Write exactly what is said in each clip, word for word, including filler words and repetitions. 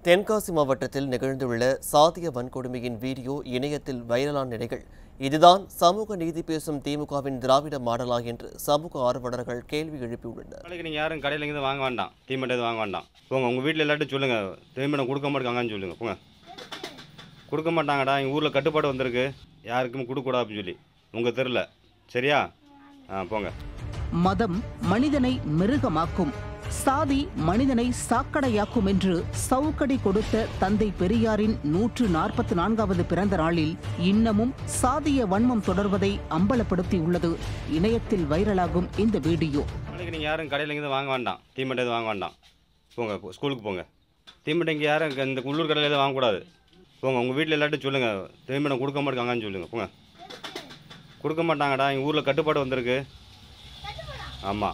தென்காசி மாவட்டத்தில் நிகழ்ந்துள்ள சாதிய வன்கொடுமையின் வீடியோ இணையத்தில் வைரலான நிலைகள் இதுதான் சமூக நீதி பேசும் திமுகவின் திராவிட மாடலா என்று சமூக ஆர்வலர்கள் கேள்வி எழுப்பியுள்ளனர். நீங்கள் யாரும் கடையில் இருந்து வாங்க வேண்டாம், தீமட்டை வாங்க வேண்டாம். போங்க உங்கள் வீட்டில் எல்லாட்டும் சொல்லுங்கள், தீமட்டம் கொடுக்க மாட்டாங்கன்னு சொல்லுங்கள். போங்க, கொடுக்க மாட்டாங்கடா, எங்கள் ஊரில் கட்டுப்பாடு வந்திருக்கு, யாருக்குமே கொடுக்கூடாது அப்படின்னு சொல்லி உங்கள் தெருல. சரியா? ஆ போங்க. மதம் மனிதனை மிருகமாக்கும், சாதி மனிதனை சாக்கடையாக்கும் என்று சவுக்கடி கொடுத்த தந்தை பெரியாரின் நூற்று நாற்பத்தி நான்காவது பிறந்த நாளில் இன்னமும் சாதிய வன்மம் தொடர்வதை அம்பலப்படுத்தியுள்ளது இணையத்தில் வைரலாகும் இந்த வீடியோ. நீங்கள் யாரும் கடையில் இருந்து வாங்க வேண்டாம், தீமட்டை வாங்க வேண்டாம். போங்க, ஸ்கூலுக்கு போங்க. தீமட்டை இங்கே யாரும் இந்த உள்ளூர் கடையில் எதுவும் வாங்கக்கூடாது. போங்க உங்கள் வீட்டில் எல்லாட்டும் சொல்லுங்கள், தீமட்டம் கொடுக்க மாட்டாங்கன்னு சொல்லுங்கள். போங்க, கொடுக்க மாட்டாங்கடா, எங்கள் ஊரில் கட்டுப்பாடு வந்திருக்கு. ஆமாம்,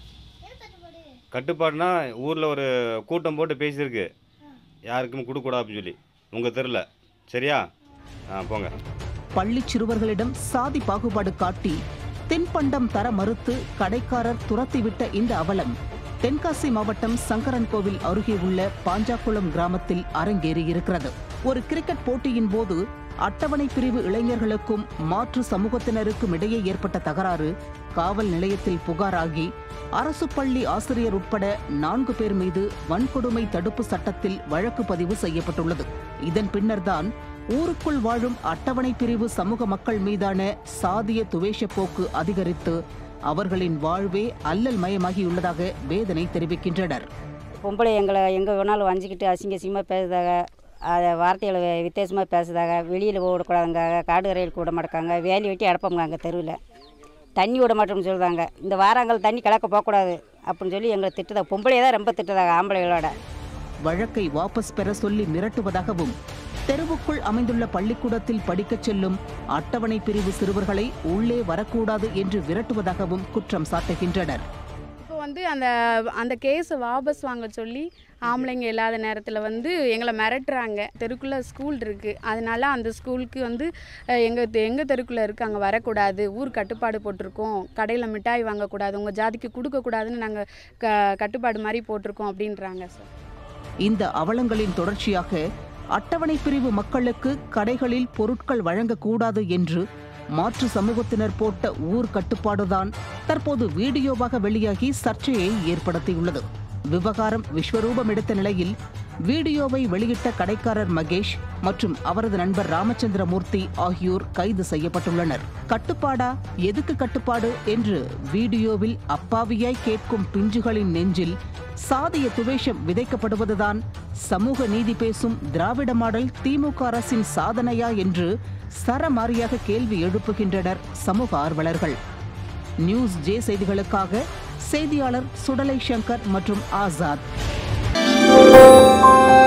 கட்டுப்பாடுனா ஊரில் ஒரு கூட்டம் போட்டு பேசியிருக்கு, யாருக்குமே கொடுக்கூடாது அப்படின்னு சொல்லி உங்கள் தெருல. சரியா? ஆ போங்க. பள்ளி சிறுவர்களிடம் சாதி பாகுபாடு காட்டி தின்பண்டம் தர மறுத்து கடைக்காரர் துரத்திவிட்ட இந்த அவலம் தென்காசி மாவட்டம் சங்கரன் கோவில் அருகே உள்ள பாஞ்சாக்குளம் கிராமத்தில் அரங்கேறியிருக்கிறது. ஒரு கிரிக்கெட் போட்டியின் போது அட்டவணை பிரிவு இளைஞர்களுக்கும் மாற்று சமூகத்தினருக்கும் இடையே ஏற்பட்ட தகராறு காவல் நிலையத்தில் புகாராகி அரசு பள்ளி ஆசிரியர் உட்பட நான்கு பேர் மீது வன்கொடுமை தடுப்பு சட்டத்தில் வழக்கு பதிவு செய்யப்பட்டுள்ளது. இதன் பின்னர்தான் ஊருக்குள் வாழும் அட்டவணை பிரிவு சமூக மக்கள் மீதான சாதிய துவேஷ போக்கு அதிகரித்து அவர்களின் வாழ்வே அல்லல் மயமாகியுள்ளதாக வேதனை தெரிவிக்கின்றனர். பொம்பளை எங்களை எங்கே வேணாலும் வஞ்சிக்கிட்டு அசிங்க அசிங்கமாக பேசுதாக, அதை வார்த்தைகளை வித்தியாசமாக பேசுதாக, வெளியில் விடக்கூடாதுங்க, காடு கரையில் விட மாட்டாங்க, வேலி வெட்டி அடப்போங்க, அங்கே தெருவில் தண்ணி விட மாட்டோம்னு சொல்லுதாங்க. இந்த வாராங்கள் தண்ணி கலக்க போகக்கூடாது அப்படின்னு சொல்லி எங்களை திட்டுதாக, பொம்பளையை தான் ரொம்ப திட்டுதாக ஆம்பளைகளோட. வழக்கை வாபஸ் பெற சொல்லி மிரட்டுவதாகவும் தெருவுக்குள் அமைந்துள்ள பள்ளிக்கூடத்தில் படிக்கச் செல்லும் அட்டவணை பிரிவு சிறுவர்களை உள்ளே வரக்கூடாது என்று விரட்டுவதாகவும் குற்றம் சாட்டுகின்றனர். இப்போ வந்து அந்த அந்த கேஸை வாபஸ் வாங்க சொல்லி ஆம்பளைங்க இல்லாத நேரத்தில் வந்து எங்களை மிரட்டுறாங்க. தெருக்குள்ளே ஸ்கூல் இருக்குது, அதனால அந்த ஸ்கூலுக்கு வந்து எங்கள் எங்கள் தெருக்குள்ளே இருக்குது, அங்கே வரக்கூடாது, ஊர் கட்டுப்பாடு போட்டிருக்கோம், கடையில் மிட்டாய் வாங்கக்கூடாது, உங்கள் ஜாதிக்கு கொடுக்கக்கூடாதுன்னு நாங்கள் க கட்டுப்பாடு மாதிரி போட்டிருக்கோம் அப்படின்றாங்க சார். இந்த அவலங்களின் தொடர்ச்சியாக அட்டவணை பிரிவு மக்களுக்கு கடைகளில் பொருட்கள் வழங்கக்கூடாது என்று மாற்று சமூகத்தினர் போட்ட ஊர் கட்டுப்பாடுதான் தற்போது வீடியோவாக வெளியாகி சர்ச்சையை ஏற்படுத்தியுள்ளது. விவகாரம் விஸ்வரூபம் எடுத்த நிலையில் வீடியோவை வெளியிட்ட கடைக்காரர் மகேஷ் மற்றும் அவரது நண்பர் ராமச்சந்திரமூர்த்தி ஆகியோர் கைது செய்யப்பட்டுள்ளனர். கட்டுப்பாடா, எதுக்கு கட்டுப்பாடு என்று வீடியோவில் அப்பாவியாய் கேட்கும் பிஞ்சுகளின் நெஞ்சில் சாதிய துவேஷம் விதைக்கப்படுவதுதான் சமூக நீதி பேசும் திராவிட மாடல் திமுக அரசின் சாதனையா என்று சரமாரியாக கேள்வி எழுப்புகின்றனர் சமூக ஆர்வலர்கள். நியூஸ் ஜே செய்திகளுக்காக செய்தியாளர் சுடலை சங்கர் மற்றும் ஆசாத்.